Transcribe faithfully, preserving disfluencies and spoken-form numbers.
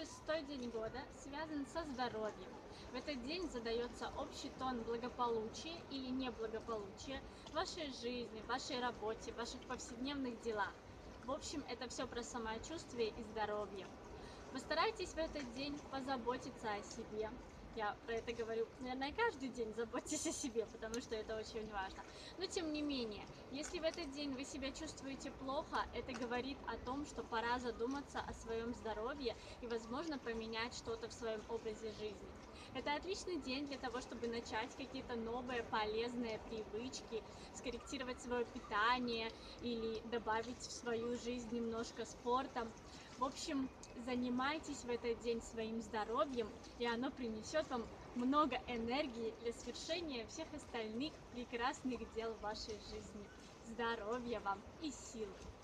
шестой день года связан со здоровьем. В этот день задается общий тон благополучия или неблагополучия в вашей жизни, в вашей работе, в ваших повседневных делах. В общем, это все про самочувствие и здоровье. Постарайтесь в этот день позаботиться о себе. Я про это говорю, наверное, каждый день заботьтесь о себе, потому что это очень важно. Но тем не менее, если в этот день вы себя чувствуете плохо, это говорит о том, что пора задуматься о своем здоровье и, возможно, поменять что-то в своем образе жизни. Это отличный день для того, чтобы начать какие-то новые полезные привычки, скорректировать свое питание или добавить в свою жизнь немножко спорта. В общем, занимайтесь в этот день своим здоровьем, и оно принесет вам много энергии для свершения всех остальных прекрасных дел в вашей жизни. Здоровья вам и сил!